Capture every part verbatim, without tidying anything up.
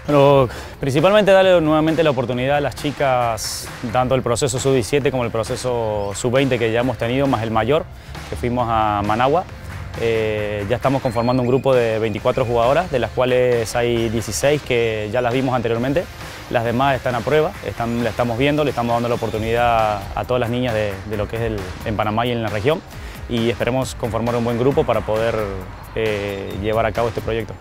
Pero principalmente darle nuevamente la oportunidad a las chicas, tanto el proceso sub diecisiete como el proceso sub veinte que ya hemos tenido, más el mayor, que fuimos a Managua. Eh, ya estamos conformando un grupo de veinticuatro jugadoras, de las cuales hay dieciséis que ya las vimos anteriormente. Las demás están a prueba, están, la estamos viendo, le estamos dando la oportunidad a todas las niñas de, de lo que es el, en Panamá y en la región, y esperemos conformar un buen grupo para poder eh, llevar a cabo este proyecto.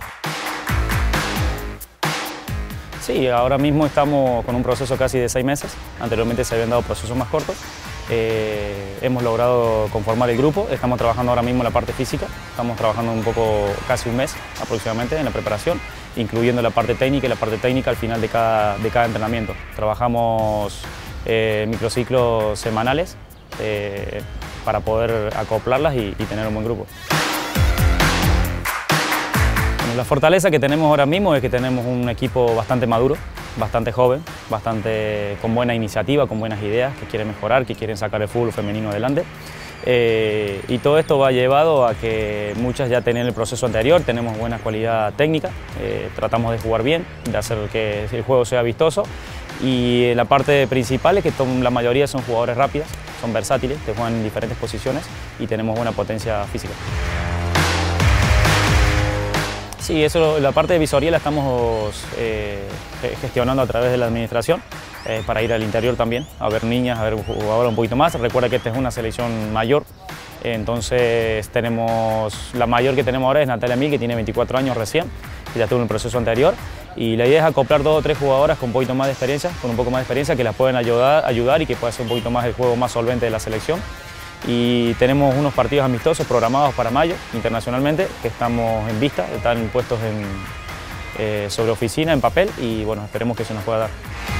Sí, ahora mismo estamos con un proceso casi de seis meses, anteriormente se habían dado procesos más cortos. Eh, hemos logrado conformar el grupo, estamos trabajando ahora mismo en la parte física, estamos trabajando un poco, casi un mes aproximadamente en la preparación, incluyendo la parte técnica y la parte técnica al final de cada, de cada entrenamiento. Trabajamos eh, microciclos semanales eh, para poder acoplarlas y, y tener un buen grupo. Bueno, la fortaleza que tenemos ahora mismo es que tenemos un equipo bastante maduro, bastante joven, bastante con buena iniciativa, con buenas ideas, que quieren mejorar, que quieren sacar el fútbol femenino adelante. Eh, y todo esto va llevado a que muchas ya tenían el proceso anterior, tenemos buena cualidad técnica, eh, tratamos de jugar bien, de hacer que el juego sea vistoso, y la parte principal es que la mayoría son jugadores rápidas, son versátiles, que juegan en diferentes posiciones y tenemos buena potencia física. Sí, eso, la parte de visoría la estamos eh, gestionando a través de la administración eh, para ir al interior también, a ver niñas, a ver jugadores un poquito más. Recuerda que esta es una selección mayor, entonces tenemos, la mayor que tenemos ahora es Natalia Mil, que tiene veinticuatro años recién, que ya tuvo un proceso anterior, y la idea es acoplar dos o tres jugadoras con un poquito más de experiencia, con un poco más de experiencia, que las pueden ayudar, ayudar y que pueda ser un poquito más el juego más solvente de la selección. Y tenemos unos partidos amistosos programados para mayo internacionalmente, que estamos en vista, están puestos en, eh, sobre oficina, en papel, y bueno, esperemos que se nos pueda dar.